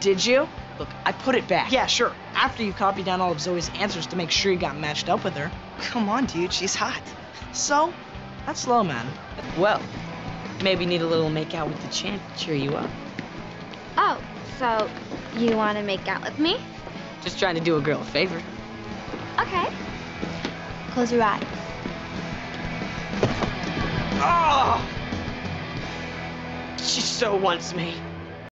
Did you? Look, I put it back. Yeah, sure. After you copied down all of Zoe's answers to make sure you got matched up with her. Come on, dude, she's hot. So, that's slow, man. Well, maybe need a little make out with the champ to cheer you up. Oh, so you want to make out with me? Just trying to do a girl a favor. Okay. Close your eyes. Oh! She so wants me.